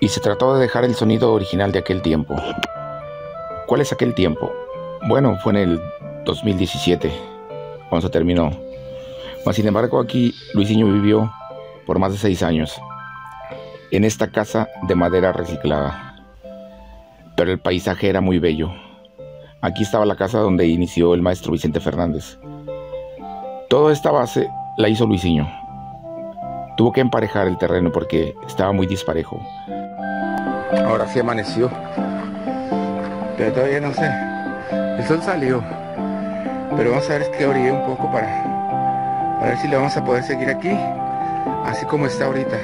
y se trató de dejar el sonido original de aquel tiempo. ¿Cuál es aquel tiempo? Bueno, fue en el 2017 cuando se terminó. Mas sin embargo, aquí Luisinho vivió por más de 6 años en esta casa de madera reciclada. Pero el paisaje era muy bello. Aquí estaba la casa donde inició el maestro Vicente Fernández. Toda esta base la hizo Luisinho. Tuvo que emparejar el terreno porque estaba muy disparejo. Ahora sí amaneció, pero todavía no sé. El sol salió, pero vamos a ver que orille un poco para ver si le vamos a poder seguir aquí, así como está ahorita.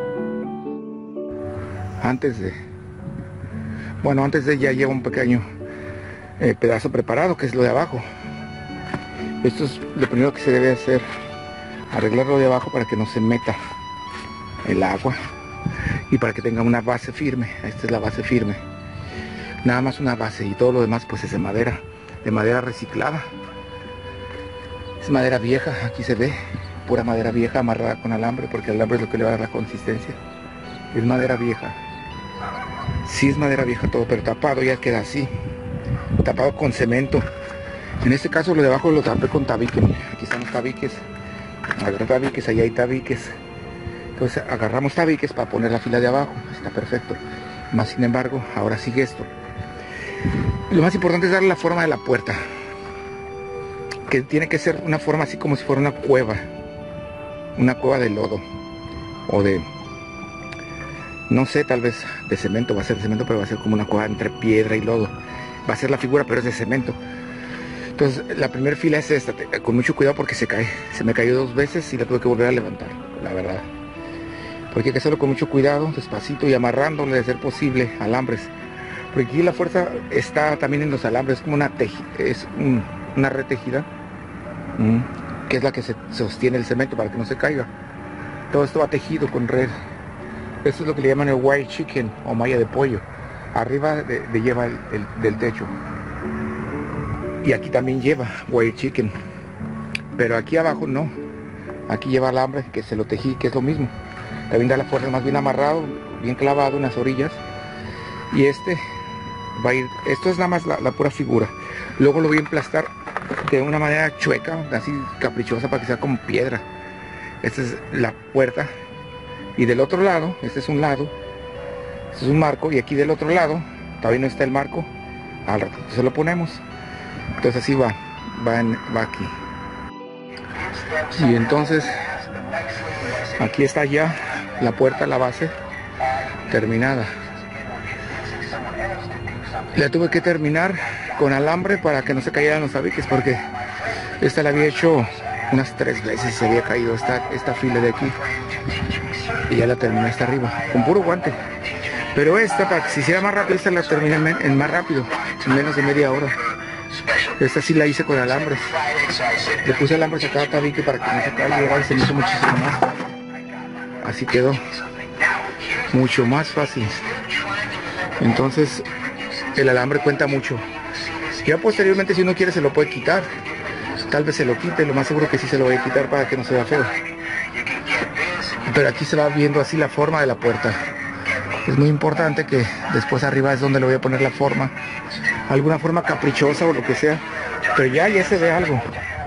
Antes de ya lleva un pequeño pedazo preparado, que es lo de abajo. Esto es lo primero que se debe hacer, arreglarlo de abajo para que no se meta el agua y para que tenga una base firme. Esta es la base firme, nada más una base, y todo lo demás pues es de madera reciclada. Es madera vieja, aquí se ve pura madera vieja amarrada con alambre, porque el alambre es lo que le va a dar la consistencia. Es madera vieja, sí es madera vieja todo, pero tapado ya queda así, tapado con cemento. En este caso lo de abajo lo tapé con tabique. Aquí están los tabiques, agarré tabiques, allá hay tabiques. Entonces agarramos tabiques para poner la fila de abajo, está perfecto. Más sin embargo, ahora sigue esto. Lo más importante es darle la forma de la puerta, que tiene que ser una forma así como si fuera una cueva de lodo, o de, no sé, tal vez de cemento. Va a ser de cemento, pero va a ser como una cueva entre piedra y lodo. Va a ser la figura, pero es de cemento. Entonces la primera fila es esta, con mucho cuidado porque se cae. Se me cayó 2 veces y la tuve que volver a levantar, la verdad. Porque hay que hacerlo con mucho cuidado, despacito, y amarrándole de ser posible alambres. Porque aquí la fuerza está también en los alambres, es como una red tejida, que es la que se sostiene el cemento para que no se caiga. Todo esto va tejido con red. Esto es lo que le llaman el wire chicken o malla de pollo. Arriba lleva del techo. Y aquí también lleva wire chicken, pero aquí abajo no. Aquí lleva alambre que se lo tejí, que es lo mismo. También da la fuerza, más bien amarrado, bien clavado en las orillas. Y este va a ir, esto es nada más la pura figura. Luego lo voy a emplastar de una manera chueca, así caprichosa, para que sea como piedra. Esta es la puerta. Y del otro lado, este es un lado, este es un marco, y aquí del otro lado todavía no está el marco. Al rato se lo ponemos. Entonces así va aquí. Y entonces aquí está ya la puerta, la base terminada. La tuve que terminar con alambre para que no se cayeran los tabiques, porque esta la había hecho unas 3 veces, se había caído esta fila de aquí, y ya la terminé hasta arriba con puro guante. Pero esta, para que se hiciera más rápido, esta la terminé en más rápido, en menos de media hora. Esta sí la hice con alambres. Le puse alambres a cada tabique para que no se caiga, y se me hizo muchísimo más. Así quedó mucho más fácil. Entonces el alambre cuenta mucho. Ya posteriormente, si uno quiere, se lo puede quitar. Tal vez se lo quite, lo más seguro que sí se lo voy a quitar para que no se vea feo. Pero aquí se va viendo así la forma de la puerta. Es muy importante que después arriba es donde le voy a poner la forma, alguna forma caprichosa o lo que sea, pero ya se ve algo,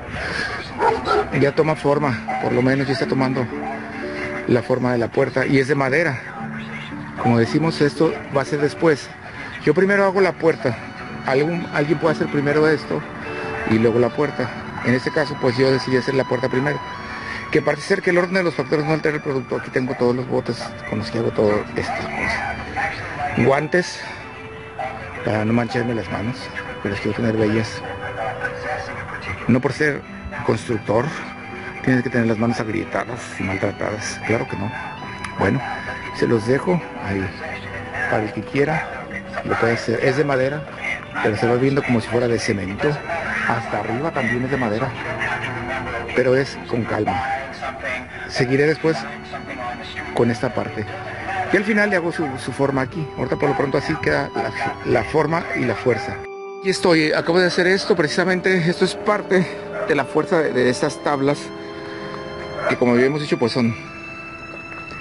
ya toma forma, por lo menos ya está tomando la forma de la puerta, y es de madera. Como decimos, esto va a ser después. Yo primero hago la puerta, alguien puede hacer primero esto y luego la puerta. En este caso pues yo decidí hacer la puerta primero, que parece ser que el orden de los factores no altera el producto. Aquí tengo todos los botes con los que hago todo estas cosas. Guantes para no mancharme las manos, pero las quiero tener bellas. No por ser constructor tienes que tener las manos agrietadas y maltratadas, claro que no. Bueno, se los dejo ahí para el que quiera, lo puede hacer. Es de madera, pero se va viendo como si fuera de cemento. Hasta arriba también es de madera, pero es con calma. Seguiré después con esta parte y al final le hago su forma aquí. Ahorita por lo pronto así queda la forma y la fuerza. Y acabo de hacer esto precisamente. Esto es parte de la fuerza de estas tablas, que como habíamos dicho pues son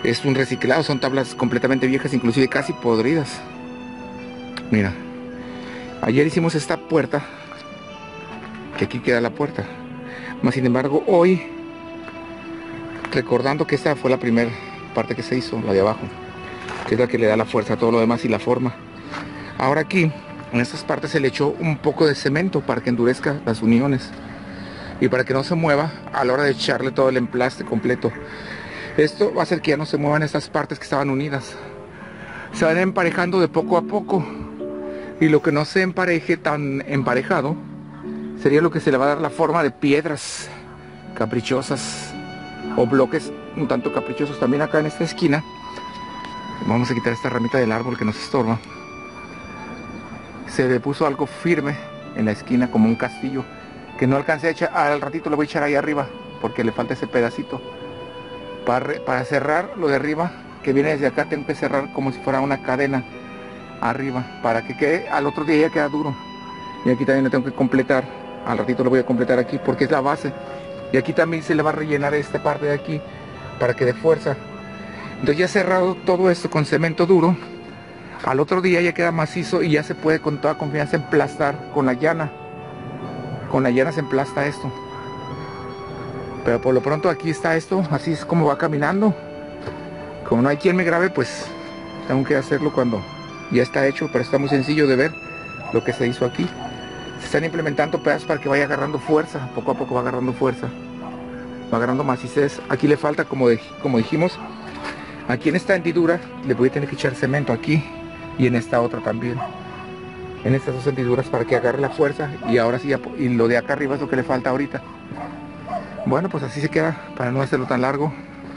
Es un reciclado, son tablas completamente viejas, inclusive casi podridas. Mira, ayer hicimos esta puerta, que aquí queda la puerta. Mas sin embargo, hoy, recordando que esta fue la primera parte que se hizo, la de abajo, que es la que le da la fuerza a todo lo demás y la forma. Ahora aquí, en estas partes se le echó un poco de cemento para que endurezca las uniones y para que no se mueva a la hora de echarle todo el emplaste completo. Esto va a hacer que ya no se muevan estas partes que estaban unidas. Se van emparejando de poco a poco. Y lo que no se empareje tan emparejado sería lo que se le va a dar la forma de piedras caprichosas o bloques un tanto caprichosos. También acá en esta esquina vamos a quitar esta ramita del árbol que nos estorba. Se le puso algo firme en la esquina como un castillo que no alcancé a echar. Al ratito lo voy a echar ahí arriba porque le falta ese pedacito. Para cerrar lo de arriba que viene desde acá tengo que cerrar como si fuera una cadena arriba para que quede, al otro día ya queda duro. Y aquí también lo tengo que completar, al ratito lo voy a completar aquí porque es la base. Y aquí también se le va a rellenar esta parte de aquí para que dé fuerza. Entonces ya cerrado todo esto con cemento duro, al otro día ya queda macizo y ya se puede con toda confianza emplastar con la llana. Con la llana se emplasta esto. Pero por lo pronto aquí está esto, así es como va caminando. Como no hay quien me grabe, pues tengo que hacerlo cuando ya está hecho, pero está muy sencillo de ver lo que se hizo aquí. Se están implementando pedazos para que vaya agarrando fuerza, poco a poco va agarrando fuerza, va agarrando maciez. Aquí le falta, como dijimos, aquí en esta hendidura le voy a tener que echar cemento aquí y en esta otra también. En estas dos hendiduras para que agarre la fuerza y ahora sí, y lo de acá arriba es lo que le falta ahorita. Bueno, pues así se queda para no hacerlo tan largo.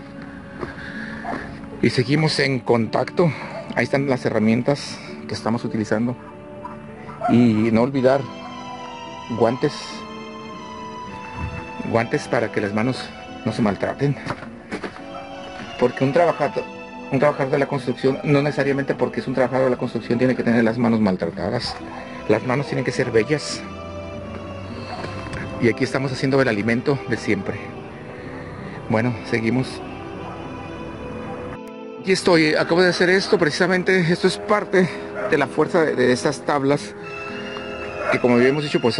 Y seguimos en contacto. Ahí están las herramientas que estamos utilizando. Y no olvidar guantes. Guantes para que las manos no se maltraten. Porque un trabajador de la construcción, no necesariamente porque es un trabajador de la construcción tiene que tener las manos maltratadas. Las manos tienen que ser bellas. Y aquí estamos haciendo el alimento de siempre. Bueno, seguimos. Aquí estoy, acabo de hacer esto, precisamente esto es parte de la fuerza de estas tablas, que como habíamos dicho, pues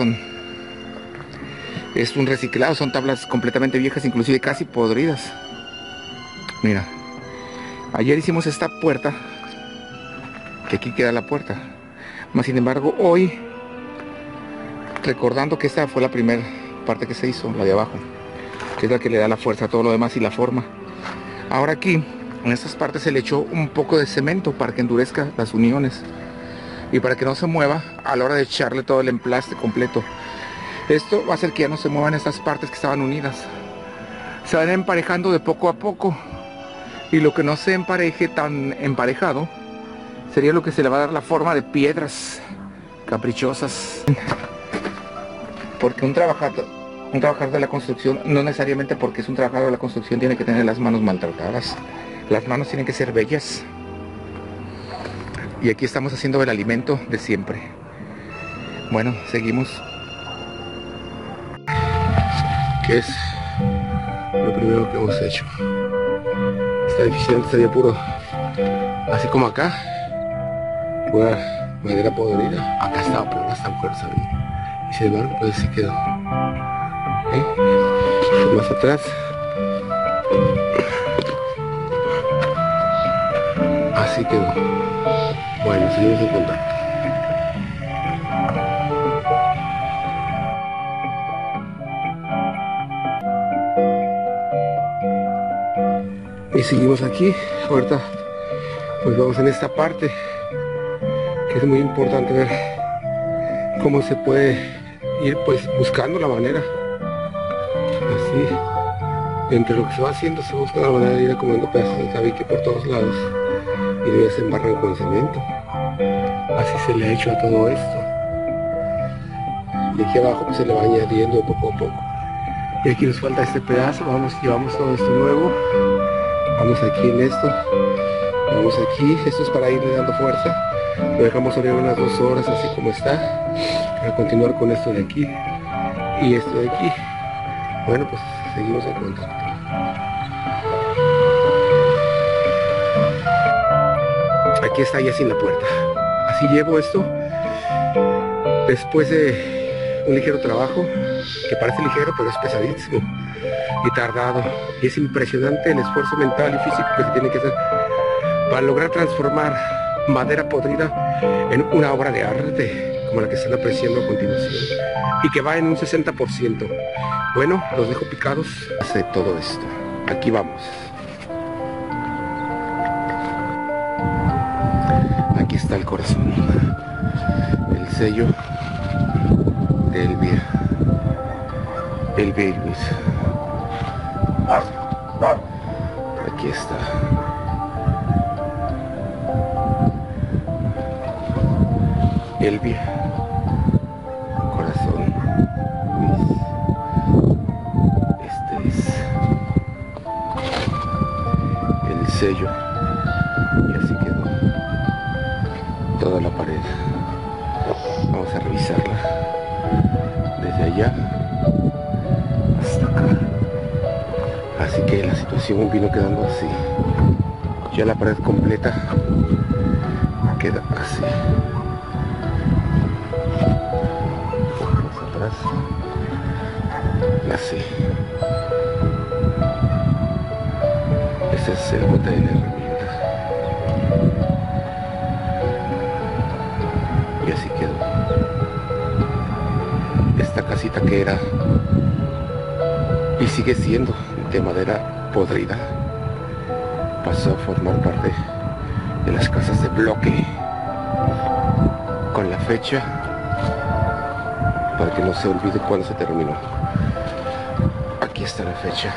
es un reciclado, son tablas completamente viejas, inclusive casi podridas. Mira, ayer hicimos esta puerta, que aquí queda la puerta. Mas sin embargo, hoy, recordando que esta fue la primera parte que se hizo, la de abajo, que es la que le da la fuerza a todo lo demás y la forma. Ahora aquí, en estas partes se le echó un poco de cemento para que endurezca las uniones y para que no se mueva a la hora de echarle todo el emplaste completo. Esto va a hacer que ya no se muevan estas partes que estaban unidas. Se van emparejando de poco a poco. Y lo que no se empareje tan emparejado sería lo que se le va a dar la forma de piedras caprichosas. Porque un trabajador de la construcción, no necesariamente porque es un trabajador de la construcción tiene que tener las manos maltratadas. Las manos tienen que ser bellas. Y aquí estamos haciendo el alimento de siempre. Bueno, seguimos. ¿Qué es lo primero que hemos hecho? Está difícil, antes había puro, así como acá, pura madera podrida. Acá estaba pura, hasta fuerza. Y sin embargo, pues así quedó. Más atrás. Así quedó. Bueno, seguimos en contacto. Y seguimos aquí. Ahorita pues vamos en esta parte, que es muy importante ver cómo se puede ir pues buscando la manera. Así, entre lo que se va haciendo, se busca la manera de ir acomodando pedazos de tabique por todos lados y luego se embarran con cemento. Así se le ha hecho a todo esto. Y aquí abajo pues se le va añadiendo de poco a poco. Y aquí nos falta este pedazo. Llevamos todo esto nuevo. Vamos aquí en esto. Vamos aquí. Esto es para irle dando fuerza. Lo dejamos orear unas 2 horas así como está, para continuar con esto de aquí y esto de aquí. Bueno, pues seguimos en contacto. aquí está ya sin la puerta. Así llevo esto después de un ligero trabajo, que parece ligero pero es pesadísimo y tardado. Y es impresionante el esfuerzo mental y físico que se tiene que hacer para lograr transformar madera podrida en una obra de arte como la que están apreciando a continuación y que va en un 60%. Bueno, los dejo picados. Hace todo esto. Aquí vamos. Aquí está el corazón, el sello de Elvia y Luis. Aquí está. Elvia, corazón, Luis. Este es el sello y así quedó toda la pared. Vamos a revisarla desde allá hasta acá. Así que la situación vino quedando así. Ya la pared completa queda así. Más atrás, así. Este es el bote de la herramienta. Y así quedó. Esta casita que era y sigue siendo de madera podrida pasó a formar parte de las casas de bloque, con la fecha para que no se olvide cuándo se terminó. Aquí está la fecha.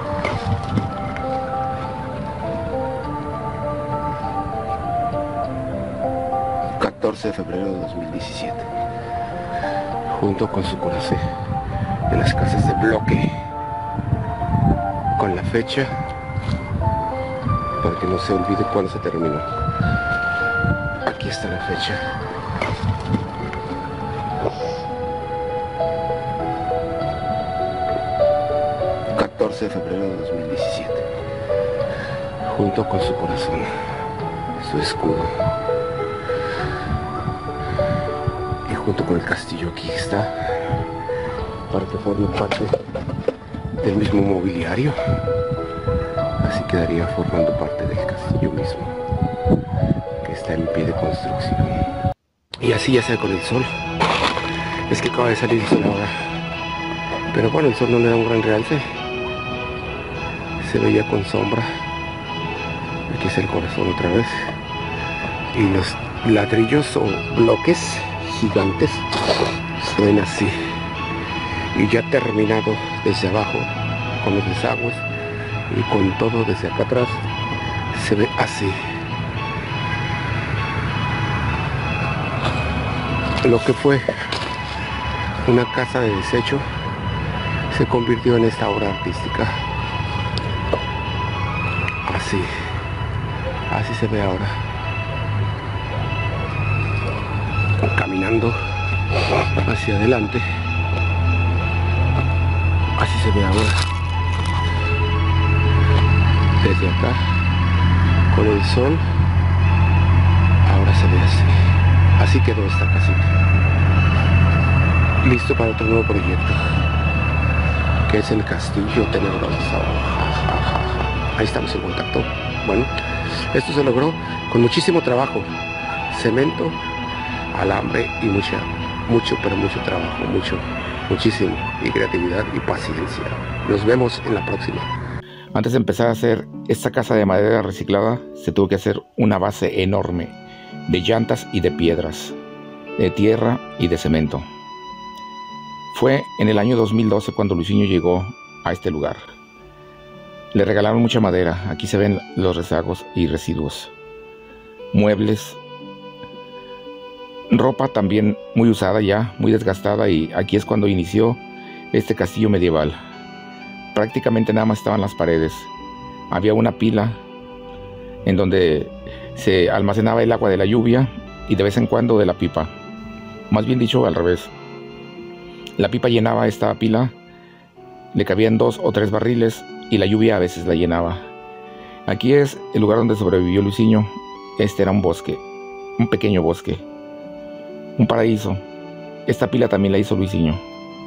...14 de febrero de 2017... junto con su corazón de las casas de bloque, con la fecha para que no se olvide cuándo se terminó. Aquí está la fecha. ...14 de febrero de 2017... junto con su corazón, su escudo, y junto con el castillo aquí está, para que forme parte del mismo mobiliario. Así quedaría formando parte del castillo mismo, que está en pie de construcción. Y así ya sea con el sol. Es que acaba de salir el sol ahora, pero bueno, el sol no le da un gran realce, se veía con sombra. Aquí es el corazón otra vez, y los ladrillos o bloques gigantes se ven así. Y ya terminado desde abajo con los desagües y con todo desde acá atrás, se ve así. Lo que fue una casa de desecho se convirtió en esta obra artística. Así se ve ahora. Caminando hacia adelante. Así se ve ahora. Desde acá, con el sol, ahora se ve así. Así quedó esta casita. Listo para otro nuevo proyecto, que es el Castillo Tenebroso. Ahí estamos en contacto. Bueno, esto se logró con muchísimo trabajo, cemento, alambre y mucho trabajo, muchísimo, y creatividad y paciencia. Nos vemos en la próxima. Antes de empezar a hacer esta casa de madera reciclada, se tuvo que hacer una base enorme de llantas y de piedras, de tierra y de cemento. Fue en el año 2012 cuando Luisinho llegó a este lugar. Le regalaron mucha madera. Aquí se ven los rezagos y residuos. Muebles, ropa también muy usada ya, muy desgastada, y aquí es cuando inició este castillo medieval. Prácticamente nada más estaban las paredes. Había una pila en donde se almacenaba el agua de la lluvia y de vez en cuando de la pipa. Más bien dicho, al revés. La pipa llenaba esta pila, le cabían 2 o 3 barriles y la lluvia a veces la llenaba. Aquí es el lugar donde sobrevivió Luisinho Este era un bosque, un pequeño bosque, un paraíso. Esta pila también la hizo Luisinho.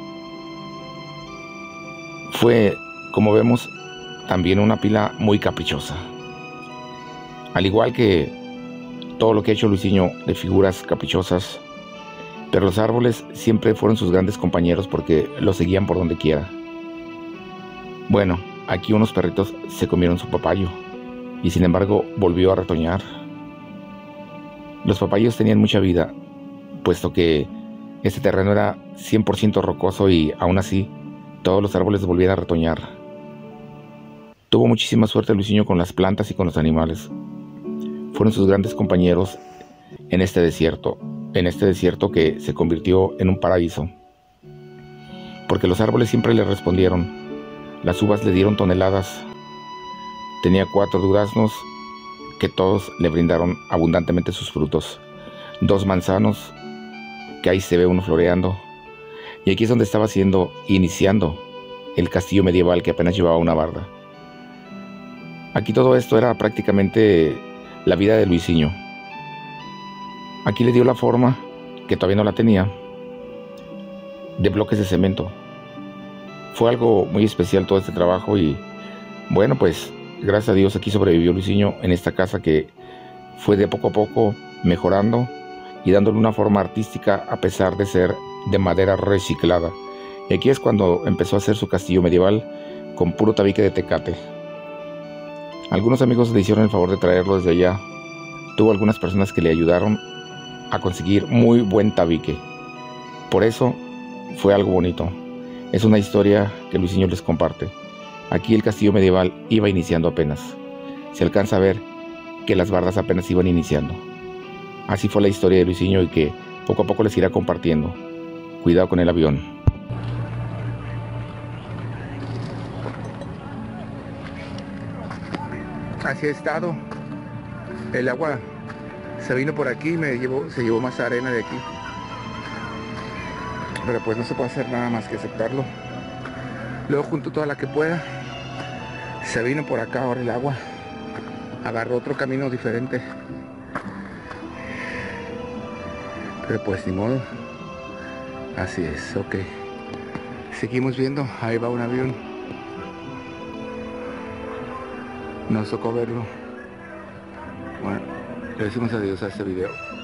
Fue, como vemos, también una pila muy caprichosa. Al igual que todo lo que ha hecho Luisinho de figuras caprichosas, pero los árboles siempre fueron sus grandes compañeros porque los seguían por donde quiera. Bueno, aquí unos perritos se comieron su papayo y sin embargo volvió a retoñar. Los papayos tenían mucha vida, puesto que este terreno era 100% rocoso y aún así todos los árboles volvían a retoñar. Tuvo muchísima suerte Luisinho con las plantas y con los animales. Fueron sus grandes compañeros en este desierto que se convirtió en un paraíso. Porque los árboles siempre le respondieron, las uvas le dieron toneladas, tenía 4 duraznos que todos le brindaron abundantemente sus frutos, 2 manzanos, que ahí se ve uno floreando, y aquí es donde estaba iniciando el castillo medieval que apenas llevaba una barda. Aquí todo esto era prácticamente la vida de Luisinho. Aquí le dio la forma, que todavía no la tenía, de bloques de cemento. Fue algo muy especial todo este trabajo y bueno, pues gracias a Dios aquí sobrevivió Luisinho en esta casa que fue de poco a poco mejorando y dándole una forma artística a pesar de ser de madera reciclada. Y aquí es cuando empezó a hacer su castillo medieval con puro tabique de tecate. Algunos amigos le hicieron el favor de traerlo desde allá. Tuvo algunas personas que le ayudaron a conseguir muy buen tabique. Por eso fue algo bonito. Es una historia que Luisinho les comparte. Aquí el castillo medieval iba iniciando apenas. Se alcanza a ver que las bardas apenas iban iniciando. Así fue la historia de Luisinho y que poco a poco les irá compartiendo. Cuidado con el avión. Así ha estado. El agua se vino por aquí y se llevó más arena de aquí. Pero pues no se puede hacer nada más que aceptarlo. Luego junto toda la que pueda. Se vino por acá ahora el agua. Agarró otro camino diferente. Pero pues ni modo. Así es, ok. Seguimos viendo. Ahí va un avión. Nos tocó verlo. Bueno, le decimos adiós a este video.